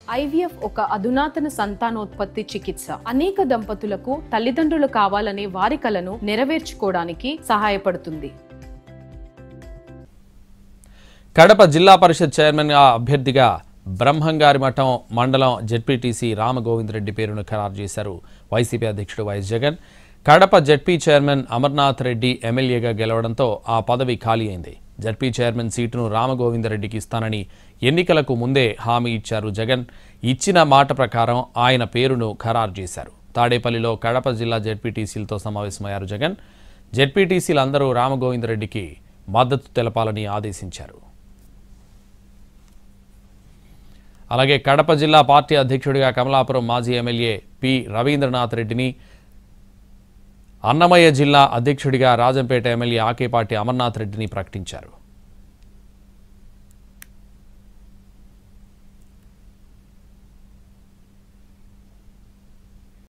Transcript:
IVF ఒక అధునాతన సంతానోత్పత్తి చికిత్స. అనేక దంపతులకు తల్లిదండ్రులు కావాలనే వారి కలను నెరవేర్చుకోవడానికి సహాయపడుతుంది. కడప జిల్లా పరిషత్ చైర్మన్ అభ్యర్థిగా బ్రహ్మంగారిమఠం మండలం జెడ్పీటీసీ రామగోవిందరెడ్డి పేరును ఖరారు చేశారు వైసీపీ అధ్యక్షుడు వైఎస్ జగన్. కడప జెడ్పీ చైర్మన్ అమర్నాథ్ రెడ్డి ఎమ్మెల్యేగా గెలవడంతో ఆ పదవి ఖాళీ అయింది. జెడ్పీ చైర్మన్ సీటును రామగోవిందరెడ్డికి ఇస్తానని ఎన్నికలకు ముందే హామీ ఇచ్చారు జగన్. ఇచ్చిన మాట ప్రకారం ఆయన పేరును ఖరారు చేశారు. తాడేపల్లిలో కడప జిల్లా జెడ్పీటీసీలతో సమావేశమయ్యారు జగన్. జెడ్పీటీసీలందరూ రామగోవిందరెడ్డికి మద్దతు తెలపాలని ఆదేశించారు. అలాగే కడప జిల్లా పార్టీ అధ్యక్షుడిగా కమలాపురం మాజీ ఎమ్మెల్యే పి రవీంద్రనాథ్ రెడ్డిని, అన్నమయ్య జిల్లా అధ్యక్షుడిగా రాజంపేట ఎమ్మెల్యే ఆకేపాటి అమర్నాథ్ రెడ్డిని ప్రకటించారు.